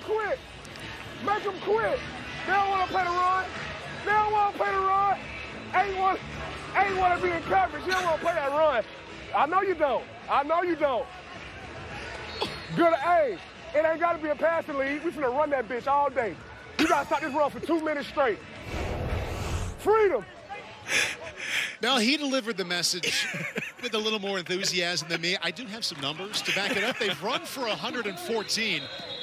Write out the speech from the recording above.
quit. Make them quit. They don't want to play the run. They don't want to play the run. Ain't want to be in coverage. You don't want to play that run. I know you don't. I know you don't. Good, hey, it ain't got to be a passing lead. We finna run that bitch all day. You got to stop this run for 2 minutes straight. Freedom. Now, he delivered the message with a little more enthusiasm than me. I do have some numbers to back it up. They've run for 114.